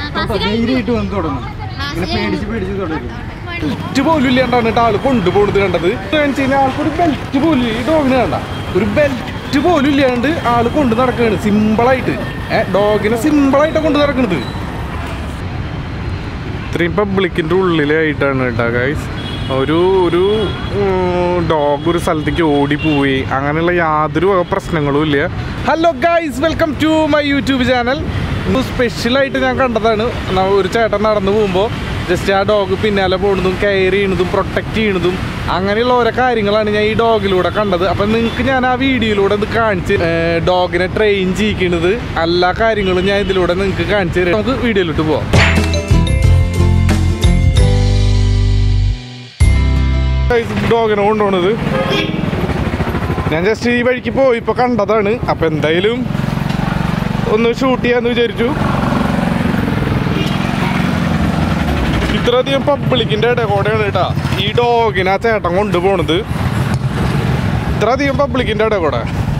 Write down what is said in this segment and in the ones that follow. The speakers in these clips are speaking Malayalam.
ബെൽറ്റ് പോലും ഇല്ലാണ്ടാണ് കേട്ടോ ആള് കൊണ്ടുപോകുന്നത് കണ്ടത്. ആൾക്കൊരു ബെൽറ്റ് പോലും ഈ ഡോഗിന് കണ്ട ഒരു ബെൽറ്റ് പോലും ഇല്ലാണ്ട് ആള് കൊണ്ട് നടക്കുകയാണ് സിമ്പിളായിട്ട്. ഡോഗിനെ സിമ്പിളായിട്ട് കൊണ്ട് നടക്കുന്നത്. ഇത്രയും പബ്ലിക്കിൻ്റെ ഉള്ളിലായിട്ടാണ് കേട്ടോ ഗൈസ് ഒരു ഡോഗ് ഒരു സ്ഥലത്തേക്ക് ഓടിപ്പോയി. അങ്ങനെയുള്ള യാതൊരു പ്രശ്നങ്ങളും ഇല്ല. Hello guys, welcome to my YouTube channel. സ്പെഷ്യലായിട്ട് ഞാൻ കണ്ടതാണ്. ഒരു ചേട്ടൻ നടന്നു പോകുമ്പോൾ ജസ്റ്റ് ആ ഡോഗ് പിന്നാലെ പോകുന്നതും കെയർ ചെയ്യുന്നതും പ്രൊട്ടക്റ്റ് ചെയ്യുന്നതും അങ്ങനെയുള്ള ഓരോ കാര്യങ്ങളാണ് ഞാൻ ഈ ഡോഗിലൂടെ കണ്ടത്. അപ്പം നിങ്ങൾക്ക് ഞാൻ ആ വീഡിയോയിലൂടെ ഇത് കാണിച്ച് ഡോഗിനെ ട്രെയിൻ ചെയ്യിക്കുന്നത് എല്ലാ കാര്യങ്ങളും ഞാൻ ഇതിലൂടെ നിങ്ങൾക്ക് കാണിച്ചു തരാം. നമുക്ക് വീഡിയോയിലോട്ട് പോവാം. ഡോഗിനെ കൊണ്ടുപോണത് ഞാൻ ജസ്റ്റ് ഈ വഴിക്ക് പോയി ഇപ്പോൾ കണ്ടതാണ്. അപ്പം എന്തായാലും ഒന്ന് ഷൂട്ട് ചെയ്യാന്ന് വിചാരിച്ചു. ഇത്രയധികം പബ്ലിക്കിൻ്റെ ഇടകൂടെയാണ് കേട്ടാ ഈ ഡോഗിനെ ആ ചേട്ടൻ കൊണ്ടുപോണത്. ഇത്രയധികം പബ്ലിക്കിൻ്റെ ഇടകൂടെ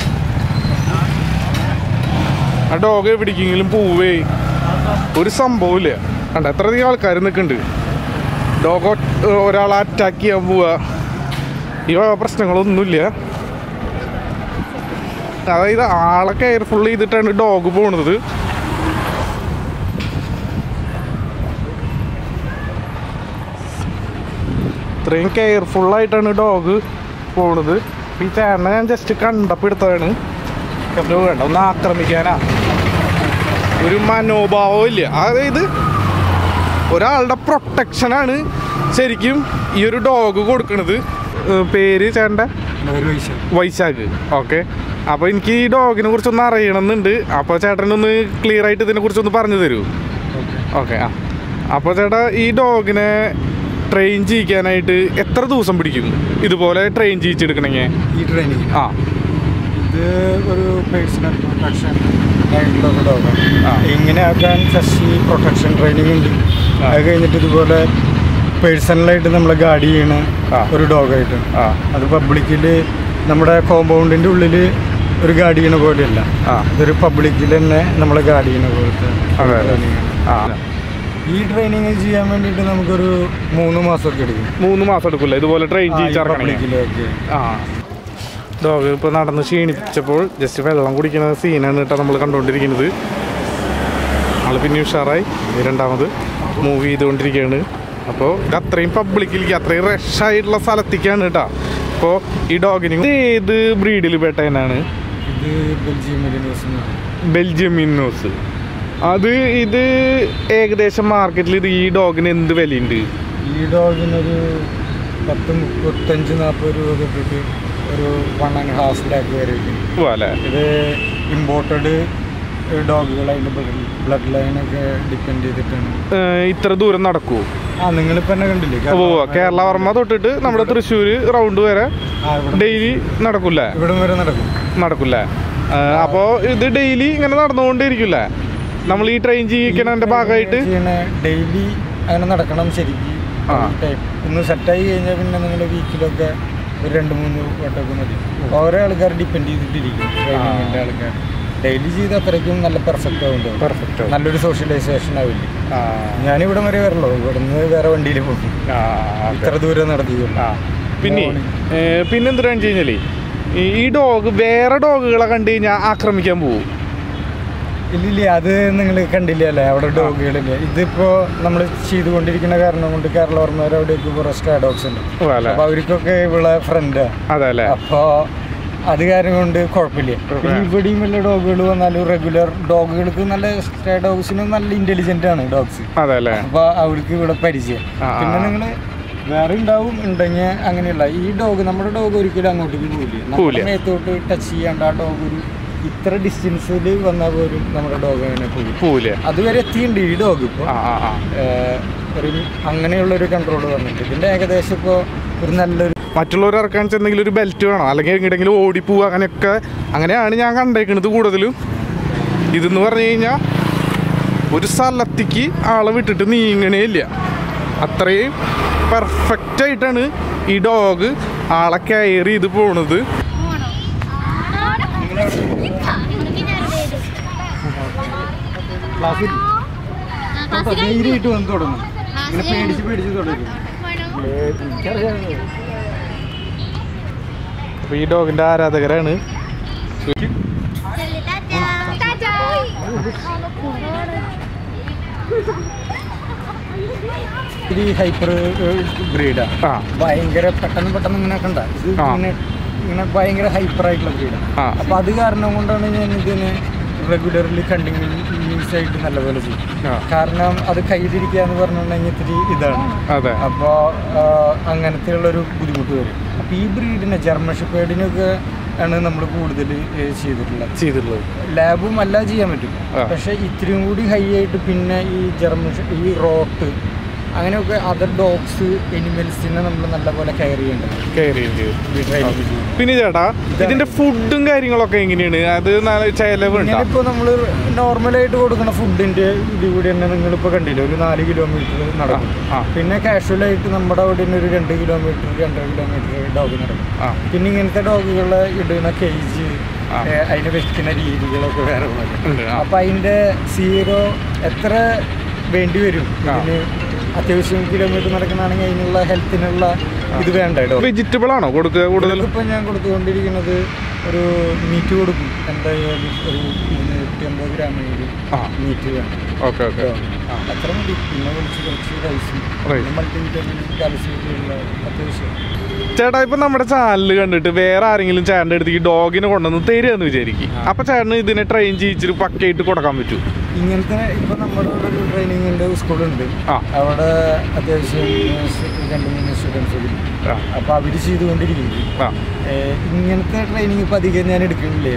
ആ ഡോഗ് എവിടേക്കെങ്കിലും പോവേ ഒരു സംഭവമില്ല. കണ്ട എത്രയധികം ആൾക്കാർ നിൽക്കുന്നുണ്ട്. ഡോഗ് ഒരാളെ അറ്റാക്ക് ചെയ്യാൻ പോവുക ഈ പ്രശ്നങ്ങളൊന്നുമില്ല. അതായത് ആളെ കെയർഫുൾ ചെയ്തിട്ടാണ് ഡോഗ് പോണത്. ഇത്രയും കെയർഫുള്ളായിട്ടാണ് ഡോഗ് പോണത്. ഈ ചേട്ടനെ ഞാൻ ജസ്റ്റ് കണ്ടപ്പോൾ എടുത്തതാണ്. വേണ്ട ഒന്ന് ആക്രമിക്കാനാ ഒരു മനോഭാവം ഇല്ല. അതായത് ഒരാളുടെ പ്രൊട്ടക്ഷനാണ് ശരിക്കും ഈ ഒരു ഡോഗ് കൊടുക്കണത്. പേര് ചേട്ടൻ്റെ വൈശാഖ്. ഓക്കെ, അപ്പോൾ എനിക്ക് ഈ ഡോഗിനെ കുറിച്ചൊന്ന് അറിയണമെന്നുണ്ട്. അപ്പോൾ ചേട്ടനൊന്ന് ക്ലിയർ ആയിട്ട് ഇതിനെക്കുറിച്ചൊന്ന് പറഞ്ഞു തരൂ. ഓക്കെ, അപ്പോൾ ചേട്ടാ ഈ ഡോഗിനെ ട്രെയിൻ ചെയ്യിക്കാനായിട്ട് എത്ര ദിവസം പിടിക്കും ഇതുപോലെ ട്രെയിൻ ചെയ്യിച്ചെടുക്കണമെങ്കിൽ? ഈ ട്രെയിനിങ് ഇത് ഒരു പേഴ്സണൽ പ്രൊട്ടക്ഷൻ ആയിട്ടുള്ള ഒരു ഡോഗാണ്. ഇങ്ങനെ ആക്കാൻ ഫസ്റ്റ് പ്രൊട്ടക്ഷൻ ട്രെയിനിങ് ഉണ്ട്. അത് കഴിഞ്ഞിട്ട് ഇതുപോലെ പേഴ്സണലായിട്ട് നമ്മളെ ഗാർഡ് ചെയ്യണ ഒരു ഡോഗായിട്ട്. അത് പബ്ലിക്കിൽ നമ്മുടെ കോമ്പൗണ്ടിൻ്റെ ഉള്ളിൽ ഒരു ഗാർഡ് ചെയ്യണ പോലെയല്ല, ഇതൊരു പബ്ലിക്കിൽ തന്നെ നമ്മളെ ഗാർഡ് ചെയ്യണ പോലത്തെ ട്രെയിനിങ്. ഈ ട്രെയിനിങ് ചെയ്യാൻ വേണ്ടിയിട്ട് നമുക്കൊരു 3 മാസമൊക്കെ എടുക്കും. 3 മാസം എടുക്കില്ല ഇതുപോലെ ട്രെയിൻ പബ്ലിക്കിലൊക്കെ. ഡോഗ് ഇപ്പോൾ നടന്ന് ക്ഷീണിച്ചപ്പോൾ ജസ്റ്റ് വെള്ളം കുടിക്കുന്ന സീനാണ് കേട്ടോ നമ്മൾ കണ്ടുകൊണ്ടിരിക്കുന്നത്. ആൾ പിന്നെ ഉഷാറായി രണ്ടാമത് മൂവ് ചെയ്തുകൊണ്ടിരിക്കുകയാണ്. അപ്പോൾ അത്രയും പബ്ലിക്കിലേക്ക് അത്രയും റഷായിട്ടുള്ള സ്ഥലത്തേക്കാണ് കേട്ടോ. അപ്പോൾ ഈ ഡോഗിന് ഏത് ബ്രീഡിൽ പെട്ട തന്നെയാണ്? ഇത് ബെൽജിയം മിന്നോസ്. ഇത് ഏകദേശം മാർക്കറ്റിൽ ഇത് ഈ ഡോഗിന് എന്ത് വിലയുണ്ട്? ഈ ഡോഗിനൊരു 35-40 രൂപ തൊട്ടിട്ട് ഒരു 1.5 ലാക്ക് വരെ. ഇത് ഇമ്പോർട്ടഡ് ഡോഗുകളായിട്ട് ബ്ലഡ് ലൈനൊക്കെ ഡിപ്പെൻഡ് ചെയ്തിട്ടാണ്. ഇത്ര ദൂരം നടക്കുമോ? നിങ്ങളിപ്പോൾ തന്നെ കണ്ടില്ലേ, കേരള വർമ്മ തൊട്ടിട്ട് നമ്മുടെ തൃശ്ശൂർ റൗണ്ട് വരെ ഡെയിലി നടക്കൂല്ലേ? ഇവിടം വരെ നടക്കൂല്ലേ? അപ്പോൾ ഇത് ഡെയിലി ഇങ്ങനെ നടന്നുകൊണ്ടേയിരിക്കില്ലേ? നമ്മൾ ഈ ട്രെയിൻ ചെയ്യിക്കണതിൻ്റെ ഭാഗമായിട്ട് ഡെയിലി അങ്ങനെ നടക്കണം. ശരിക്കും ഒന്ന് സെറ്റായി കഴിഞ്ഞാൽ പിന്നെ നിങ്ങളുടെ വീക്കിലൊക്കെ ഒരു 2-3 വട്ടമൊക്കെ മതി. ഓരോ ആൾക്കാർ ഡിപ്പെൻഡ് ചെയ്തിട്ടിരിക്കും. ട്രെയിനിങ്ങിൻ്റെ ആൾക്കാർ ഡെയിലി ചെയ്ത് അത്രയ്ക്കും നല്ല പെർഫെക്റ്റ് ആവുന്നുണ്ട്. നല്ലൊരു സോഷ്യലൈസേഷൻ ആവില്ല. ഞാനിവിടെ വരെ വരല്ലോ, ഇവിടുന്ന് വേറെ വണ്ടിയിൽ പോകും. ഇത്ര ദൂരം നടത്തിയില്ല. പിന്നെന്താ വെച്ച് കഴിഞ്ഞാൽ ഈ ഡോഗ് വേറെ ഡോഗുകളെ കണ്ടു കഴിഞ്ഞാൽ ആക്രമിക്കാൻ പോകും. ഇല്ലില്ല, അത് നിങ്ങൾ കണ്ടില്ലല്ലേ, അവിടെ ഡോഗുകളില്ല. ഇതിപ്പോൾ നമ്മൾ ചെയ്തുകൊണ്ടിരിക്കുന്ന കാരണം കൊണ്ട് കേരള വർമ്മ അവിടേക്ക് കുറേ സ്ട്രേ ഡോഗ്സ് ഉണ്ട്. അപ്പോൾ അവർക്കൊക്കെ ഇവിടെ ഫ്രണ്ടാണ്. അതല്ലേ? അപ്പോൾ അത് കാരണം കൊണ്ട് കുഴപ്പമില്ല. ഇവിടെയും വല്ല ഡോഗുകൾ വന്നാലും റെഗുലർ ഡോഗുകൾക്ക് നല്ല സ്ട്രേ ഡോഗ്സിനും നല്ല ഇന്റലിജന്റ് ആണ് ഡോഗ്സ്. അപ്പോൾ അവർക്ക് ഇവിടെ പരിചയം. പിന്നെ നിങ്ങൾ വേറെ ഉണ്ടെങ്കിൽ അങ്ങനെയല്ല. ഈ ഡോഗ് നമ്മുടെ ഡോഗ് ഒരിക്കലും അങ്ങോട്ടേക്ക് പോവില്ല. മേത്തോട്ട് ടച്ച് ചെയ്യാണ്ട് ആ ഡോഗ് ഒരു ഇത്ര ഡിസ്റ്റൻസിൽ വന്നാൽ പോലും നമ്മുടെ ഡോഗ് അങ്ങനെ പോവില്ല. അതുവരെ എത്തിയിട്ടുണ്ട് ഈ ഡോഗ്. ഇപ്പോൾ ഒരു അങ്ങനെയുള്ളൊരു കൺട്രോൾ വന്നിട്ട് ഇതിൻ്റെ ഏകദേശം ഇപ്പോൾ ഒരു നല്ലൊരു മറ്റുള്ളവർ ഇറക്കാൻ ചെന്നെങ്കിലും ഒരു ബെൽറ്റ് വേണം, അല്ലെങ്കിൽ എങ്ങനെയെങ്കിലും ഓടിപ്പോവുക, അങ്ങനെയൊക്കെ അങ്ങനെയാണ് ഞാൻ കണ്ടേക്കുന്നത് കൂടുതലും. ഇതെന്ന് പറഞ്ഞു കഴിഞ്ഞാൽ ഒരു സ്ഥലത്തേക്ക് ആളെ വിട്ടിട്ട് നീങ്ങണേ ഇല്ല. അത്രയും പെർഫെക്റ്റായിട്ടാണ് ഈ ഡോഗ് ആളെ കെയർ ചെയ്ത് പോണത്. ധൈര്യമായിട്ട് വന്ന് തുടങ്ങും. ഇങ്ങനെ പേടിച്ച് തുടരും. അപ്പൊ ഈ ഡോഗിന്റെ ആരാധകരാണ്. ഇത് ഹൈപ്പർ ബ്രീഡാ. ഭയങ്കര പെട്ടെന്ന് ഇങ്ങനെ കണ്ട ഇത് ഇങ്ങനെ ഭയങ്കര ഹൈപ്പർ ആയിട്ടുള്ള ബ്രീഡാണ്. അപ്പൊ അത് കാരണം കൊണ്ടാണ് ഞാൻ ഇതിന് റെഗുലർലി കണ്ടിന്യൂസ് ആയിട്ട് നല്ലപോലെ ചെയ്യും. കാരണം അത് കയ്യിലിരിക്കുക എന്ന് പറഞ്ഞിട്ടുണ്ടെങ്കിൽ ഇത്തിരി ഇതാണ്. അപ്പോൾ അങ്ങനത്തെ ഉള്ളൊരു ബുദ്ധിമുട്ട് വരും. അപ്പോൾ ഈ ബ്രീഡിനെ ജർമ്മൻ ഷെപ്പേർഡിനൊക്കെ ആണ് നമ്മൾ കൂടുതൽ ചെയ്തിട്ടുള്ളത്. ലാബും എല്ലാം ചെയ്യാൻ പറ്റും. പക്ഷെ ഇത്തിരിയും കൂടി ഹൈ ആയിട്ട് പിന്നെ ഈ റോട്ട് അങ്ങനെയൊക്കെ അതർ ഡോഗ്സ് എനിമൽസിനെ നമ്മൾ നല്ലപോലെ കെയർ ചെയ്യേണ്ടത്. പിന്നെ ചേട്ടാ ഇതിന്റെ ഫുഡും കാര്യങ്ങളൊക്കെ എങ്ങനെയാണ്? അത് ഇപ്പൊ നമ്മള് നോർമലായിട്ട് കൊടുക്കുന്ന ഫുഡിന്റെ ഇതുകൂടി തന്നെ നിങ്ങളിപ്പോ കണ്ടില്ല, ഒരു 4 കിലോമീറ്റർ നടക്കും. പിന്നെ കാഷ്വലായിട്ട് നമ്മുടെ അവിടെ ഒരു 2 കിലോമീറ്റർ 2.5 കിലോമീറ്റർ ഡോഗ് നടക്കും. പിന്നെ ഇങ്ങനത്തെ ഡോഗുകളെ ഇടുന്ന കേജ് അതിനെ വെക്കുന്ന രീതികളൊക്കെ വേറെ ഉണ്ട്. അപ്പൊ അതിന്റെ സീറോ എത്ര വേണ്ടി വരും ഇതിന്? അത്യാവശ്യം കിലോമീറ്റർ നടക്കുന്നതാണെങ്കിൽ അതിനുള്ള ഹെൽത്തിനുള്ള ഇത് വേണ്ട. വെജിറ്റബിൾ ആണോ കൊടുക്കുക കൂടുതൽ? ഇപ്പൊ ഞാൻ കൊടുത്തുകൊണ്ടിരിക്കുന്നത് ഒരു മീറ്റ് കൊടുക്കും. എന്തായാലും ഒരു 250 ഗ്രാം മീറ്റ് വേണം. അത്ര മതി. പിന്നെ കുറച്ച് റൈസും മൾട്ടിവിറ്റാമിൻ കാൽസ്യം അത്യാവശ്യം. ചേട്ടാ ഇപ്പൊ നമ്മുടെ ചാനൽ കണ്ടിട്ട് വേറെ ആരെങ്കിലും ചേട്ടൻ്റെ അടുത്ത് ഈ ഡോഗിനെ കൊണ്ടുവന്ന് തരുമെന്ന് വിചാരിക്കും. അപ്പൊ ചേട്ടന് ഇതിനെ ട്രെയിൻ ചെയ്യിച്ചിട്ട് പക്കയായിട്ട് കൊടുക്കാൻ പറ്റും? ഇങ്ങനത്തെ ഇപ്പൊ നമ്മുടെ ഒരു ട്രെയിനിങ്ങിന്റെ സ്കൂളുണ്ട്. അവിടെ അത്യാവശ്യം 2-3 സ്റ്റുഡൻസ് ഉണ്ട്. അപ്പൊ അവര് ചെയ്തുകൊണ്ടിരിക്കുന്നത് ഇങ്ങനത്തെ ട്രെയിനിങ് ഇപ്പൊ അധികം ഞാൻ എടുക്കുന്നില്ലേ.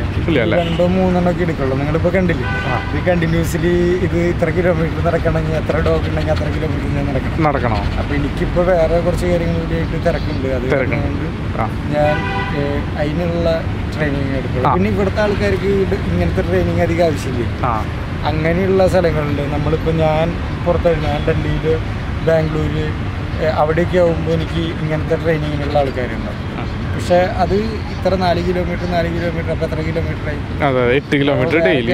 2-3 ഒക്കെ എടുക്കുള്ളൂ. നിങ്ങളിപ്പോ കണ്ടില്ലേ, ഇത് കണ്ടിന്യൂസ്ലി ഇത് ഇത്ര കിലോമീറ്റർ നടക്കണമെങ്കിൽ എത്ര ഡോഗ് ഉണ്ടെങ്കിൽ അത്ര കിലോമീറ്റർ ഞാൻ നടക്കണം. അപ്പൊ എനിക്കിപ്പോ വേറെ കുറച്ച് കാര്യങ്ങൾ കൂടിയായിട്ട് തിരക്കുണ്ട്. അത് ഞാൻ അതിനുള്ള ട്രെയിനിങ് എടുക്കുള്ളൂ. പിന്നെ ഇവിടുത്തെ ആൾക്കാർക്ക് ഇങ്ങനത്തെ ട്രെയിനിങ് അധികം ആവശ്യമില്ല. അങ്ങനെയുള്ള സ്ഥലങ്ങളുണ്ട്. നമ്മളിപ്പോൾ ഞാൻ പുറത്തായിരുന്നു, ഞാൻ ഡൽഹിയിൽ ബാംഗ്ലൂര് അവിടെയൊക്കെ ആകുമ്പോൾ എനിക്ക് ഇങ്ങനത്തെ ട്രെയിനിങ്ങിനുള്ള ആൾക്കാരുണ്ടാവും. പക്ഷെ അത് ഇത്ര 4 കിലോമീറ്റർ അപ്പോൾ എത്ര കിലോമീറ്റർ ആയി? 8 കിലോമീറ്റർ ഡെയിലി.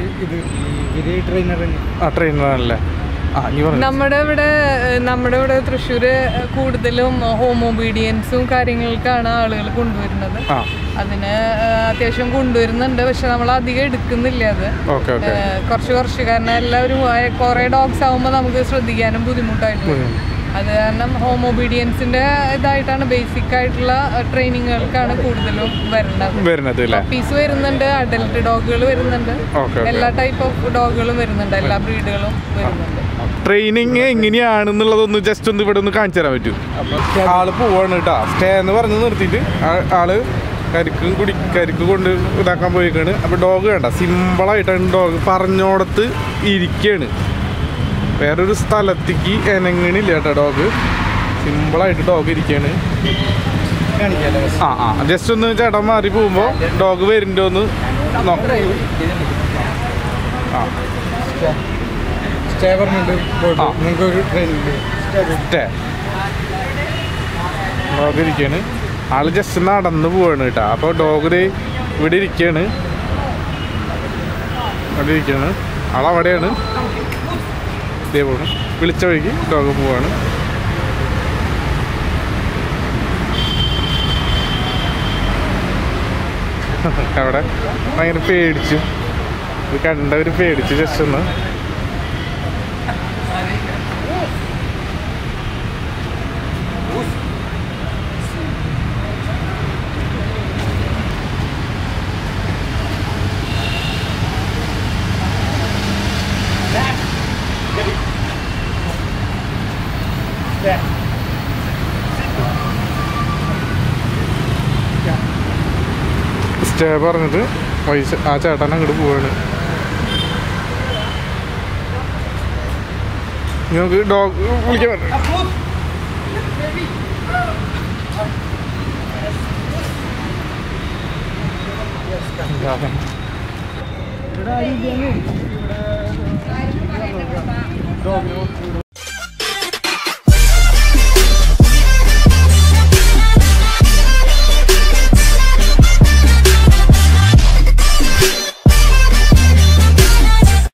ഇത് ട്രെയിനറല്ലേ? നമ്മുടെ ഇവിടെ തൃശ്ശൂര് കൂടുതലും ഹോം ഒബീഡിയൻസും കാര്യങ്ങൾക്കാണ് ആളുകൾ കൊണ്ടുവരുന്നത്. അതിന് അത്യാവശ്യം കൊണ്ടുവരുന്നുണ്ട്. പക്ഷെ നമ്മൾ അധികം എടുക്കുന്നില്ല. അത് കുറച്ച് കാരണം എല്ലാവരും കുറെ ഡോഗ്സ് ആകുമ്പോൾ നമുക്ക് ശ്രദ്ധിക്കാനും ബുദ്ധിമുട്ടായിട്ടുണ്ട്. അത് കാരണം ഹോം ഒബീഡിയൻസിന്റെ ഇതായിട്ടാണ് ബേസിക് ആയിട്ടുള്ള ട്രെയിനിങ്ങുകൾക്കാണ് കൂടുതലും വരുന്നത്. പപ്പീസ് വരുന്നുണ്ട്, അഡൽട്ട് ഡോഗുകൾ വരുന്നുണ്ട്, എല്ലാ ടൈപ്പ് ഓഫ് ഡോഗുകളും വരുന്നുണ്ട്, എല്ലാ ബ്രീഡുകളും വരുന്നുണ്ട്. ട്രെയിനിങ് എങ്ങനെയാണെന്നുള്ളതൊന്ന് ജസ്റ്റ് ഒന്ന് ഇവിടെ ഒന്ന് കാണിച്ചു തരാൻ പറ്റും? ആള് പോവാണ് കേട്ടോ. സ്റ്റേ എന്ന് പറഞ്ഞ് നിർത്തിയിട്ട് ആള് കരിക്ക് കൊണ്ട് ഇതാക്കാൻ പോയിക്കാണ്. അപ്പൊ ഡോഗ് വേണ്ട, സിമ്പിളായിട്ടാണ് ഡോഗ് പറഞ്ഞോടത്ത് ഇരിക്കുകയാണ്. വേറൊരു സ്ഥലത്തേക്ക് എനങ്ങണില്ല കേട്ടോ. ഡോഗ് സിമ്പിളായിട്ട് ഡോഗ് ഇരിക്കുകയാണ്. ജസ്റ്റ് ഒന്ന് ചേട്ടൻ മാറി പോകുമ്പോ ഡോഗ് വരുന്നുണ്ടോന്ന് നോക്കാം. ഡോഗ് ഇരിക്കുകയാണ്. ആള് ജസ്റ്റ് നടന്ന് പോവാണ് കേട്ടോ. അപ്പോൾ ഡോഗ് ഇവിടെ ഇരിക്കുകയാണ്. ആളവിടെയാണ്. ഇതേ പോണ് വിളിച്ച വഴിക്ക് ഡോഗ് പോവാണ്. അവിടെ ഭയങ്കര പേടിച്ചു. ഇത് കണ്ടവര് പേടിച്ചു ജസ്റ്റ് ഒന്ന്. സ്റ്റേ പറഞ്ഞിട്ട് ആ ചേട്ടൻ അങ്ങോട്ട് പോവാണ്. നിങ്ങൾക്ക് ഡോഗ് വിളിക്കാൻ പറ്റും?